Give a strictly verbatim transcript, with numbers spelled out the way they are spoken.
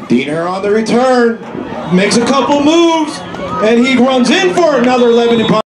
Diener on the return, makes a couple moves, and he runs in for another eleven.